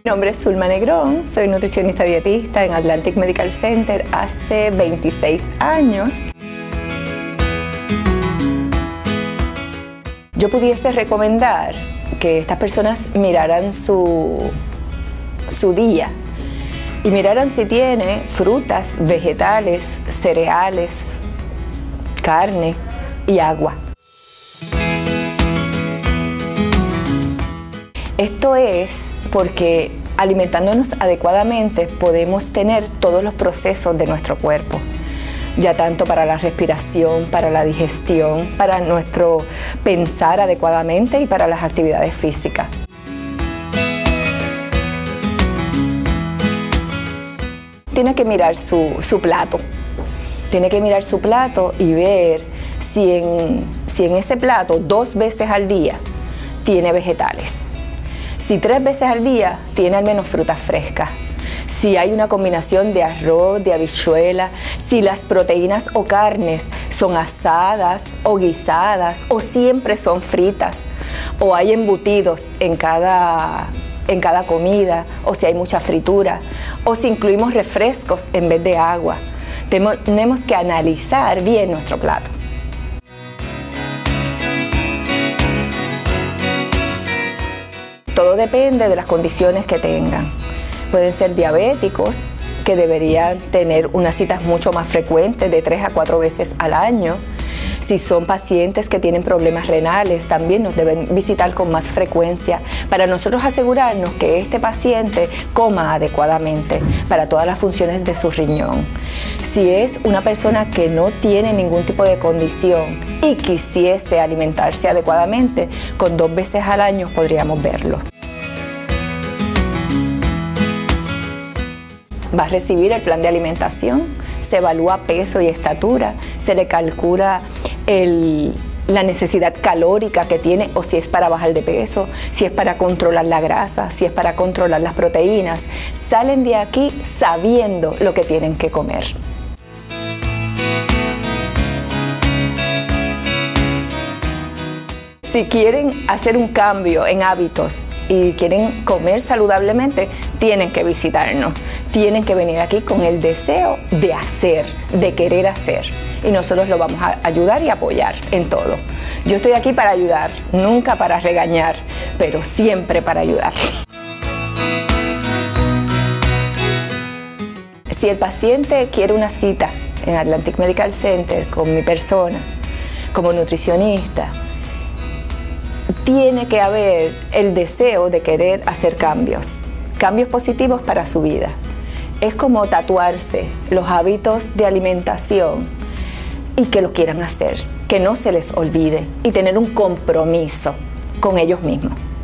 Mi nombre es Zulma Negrón, soy nutricionista dietista en Atlantic Medical Center hace 26 años. Yo pudiese recomendar que estas personas miraran su día y miraran si tiene frutas, vegetales, cereales, carne y agua. Esto es porque alimentándonos adecuadamente podemos tener todos los procesos de nuestro cuerpo, ya tanto para la respiración, para la digestión, para nuestro pensar adecuadamente y para las actividades físicas. Tiene que mirar su plato. Tiene que mirar su plato y ver si en ese plato 2 veces al día tiene vegetales. Si 3 veces al día tiene al menos frutas frescas. Si hay una combinación de arroz, de habichuela, si las proteínas o carnes son asadas o guisadas o siempre son fritas, o hay embutidos en cada comida, o si hay mucha fritura, o si incluimos refrescos en vez de agua. Tenemos que analizar bien nuestro plato. Todo depende de las condiciones que tengan. Pueden ser diabéticos, que deberían tener unas citas mucho más frecuentes, de 3 a 4 veces al año. Si son pacientes que tienen problemas renales, también nos deben visitar con más frecuencia para nosotros asegurarnos que este paciente coma adecuadamente para todas las funciones de su riñón. Si es una persona que no tiene ningún tipo de condición y quisiese alimentarse adecuadamente, con 2 veces al año podríamos verlo. Va a recibir el plan de alimentación, se evalúa peso y estatura, se le calcula la necesidad calórica que tiene, o si es para bajar de peso, si es para controlar la grasa, si es para controlar las proteínas. Salen de aquí sabiendo lo que tienen que comer. Si quieren hacer un cambio en hábitos y quieren comer saludablemente, tienen que visitarnos. Tienen que venir aquí con el deseo de hacer, de querer hacer. Y nosotros lo vamos a ayudar y apoyar en todo. Yo estoy aquí para ayudar, nunca para regañar, pero siempre para ayudar. Si el paciente quiere una cita en Atlantic Medical Center con mi persona, como nutricionista, tiene que haber el deseo de querer hacer cambios positivos para su vida. Es como tatuarse los hábitos de alimentación y que lo quieran hacer, que no se les olvide y tener un compromiso con ellos mismos.